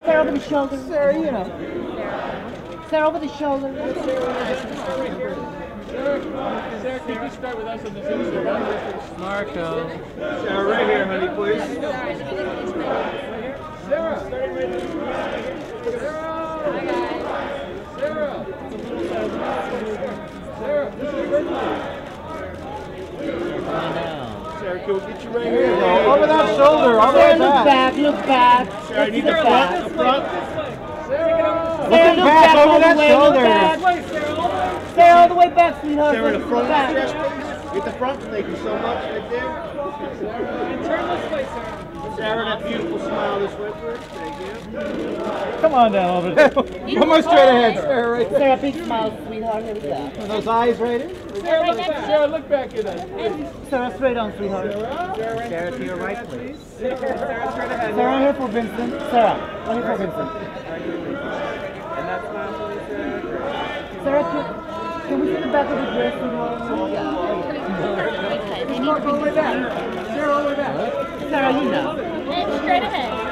Sarah over the shoulder. Sarah, you know. Sarah over the shoulder. Sarah, can you start with us on this Instagram? Marco. Sarah, right here, honey, please. Sarah, starting right there. Sarah! Hi, guys. Sarah! Sarah, this is your birthday. Sarah, can we get you right here? Over that shoulder, all the way Sarah, look back, look back. Sarah, I need the back. front. Sarah, look back over that shoulder. Sarah, all the way back, sweetheart. Sarah, the front back. dress, please. Get the front. Thank you so much. Right there. Turn this way, Sarah. Sarah, that beautiful smile this way, please. Thank you. Come on down over there. One more straight ahead, Sarah, right there. Sarah, big smile, sweetheart. Here we go. And those eyes right here. Sarah, look back at us. Sarah, straight on, sweetheart. Sarah, to your right, please. Sarah, here for Vincent. Sarah, right here for Vincent. And that smile, please, Sarah. Sarah, can we see the back of the dress, sweetheart? Sarah, all the way back. Sarah, you know. Straight ahead.